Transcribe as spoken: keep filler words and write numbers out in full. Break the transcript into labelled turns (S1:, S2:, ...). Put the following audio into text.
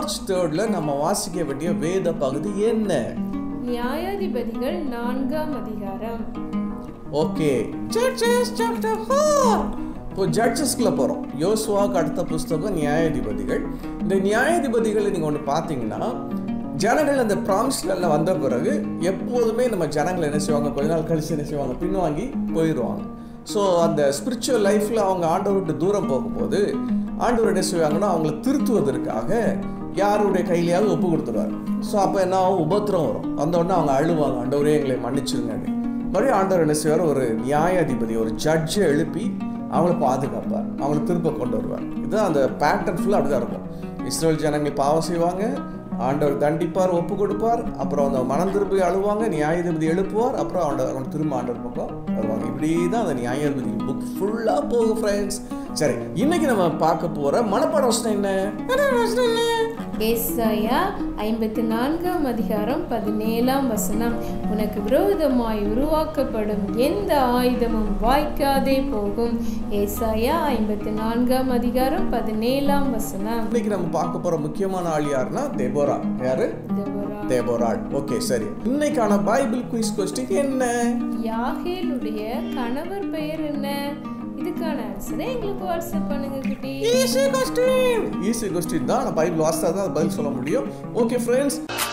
S1: March தேர்ட்ல நம்ம வாசிக்க வேண்டிய வேத பகுதி என்ன?
S2: நியாயாதிபதிகள் நான்காம் அதிகாரம்.
S1: Okay, judges chapter four. இப்போ ஜட்ஜஸ்க்குள்ள போறோம். யோசுவாவுக்கு அடுத்த புஸ்தகம் நியாயாதிபதிகள். இந்த நியாயாதிபதிகளை நீங்க ஒன்று பார்த்தீங்கன்னா, ஜனங்கள் அந்த ப்ராமிஸ்ல வந்த பிறகு எப்போதுமே நம்ம ஜனங்கள் என்ன செய்வாங்க, கொஞ்ச நாள் கழிச்சு என்ன செய்வாங்க, பின்வாங்கி போயிடுவாங்க. ஸோ அந்த ஸ்பிரிச்சுவல் லைஃப்பில் அவங்க ஆண்டவர் விட்டு தூரம் போகும்போது ஆண்டவர் என்ன செய்வாங்கன்னா, அவங்கள திருத்துவதற்காக யாருடைய கையிலையாவது ஒப்பு கொடுத்துருவார். ஸோ அப்போ என்ன ஆகும், உபத்திரம் வரும். அந்த உடனே அவங்க அழுவாங்க, ஆண்டவரே எங்களை மன்னிச்சிருங்க. மறுபடியும் ஆண்டவர் என்ன செய்வார், ஒரு நியாயாதிபதி, ஒரு ஜட்ஜை எழுப்பி அவங்கள பாதுகாப்பார், அவங்கள திரும்ப கொண்டு வருவார். இதுதான் அந்த பேட்டர்ன் ஃபுல்லாக அப்படி தான் இருக்கும். இஸ்ரேல் ஜனங்கள் பாவம் செய்வாங்க, ஆண்டவர் தண்டிப்பார், ஒப்பு கொடுப்பார், அப்புறம் அந்த மனம் திரும்பி அழுவாங்க, நியாயாதிபதி எழுப்புவார், அப்புறம் ஆண்டவர் அவங்க திரும்ப ஆண்டவர் பக்கம் வருவாங்க. இப்படி தான் அந்த நியாயாதிபதி புக் ஃபுல்லாக போகும் ஃப்ரெண்ட்ஸ். சரி, இன்னைக்கு நம்ம பார்க்க போற மனப்பாட வசனம் என்ன?
S2: ஏசாயா ஐம்பத்தி நான்காம் அதிகாரம் பதினேழாம் வசனம். உனக்கு விரோதமாய் உருவாக்கப்படும் எந்த ஆயுதமும் வாய்க்காதே போகும். ஏசாயா ஐம்பத்தி நான்காம் அதிகாரம் பதினேழாம் வசனம்.
S1: இன்னைக்கு நம்ம பார்க்க போற முக்கியமான ஆள் யாருன்னா தெபோரா. யாரு? தெபோராள். ஓகே, சரி. இன்னைக்கான பைபிள் குயிஸ் கொஸ்டின் என்ன?
S2: யாகேலுடைய கணவர் பெயர் என்ன? இதுக்கான ஆன்சரை எங்களுக்கு வாட்ஸ்அப் பண்ணுங்க குட்டி.
S1: Easy question. ஈஸி கொஸ்டின் தான். நான் பைபிள் வாசிச்சா தான் பதில் சொல்ல முடியும். Okay friends.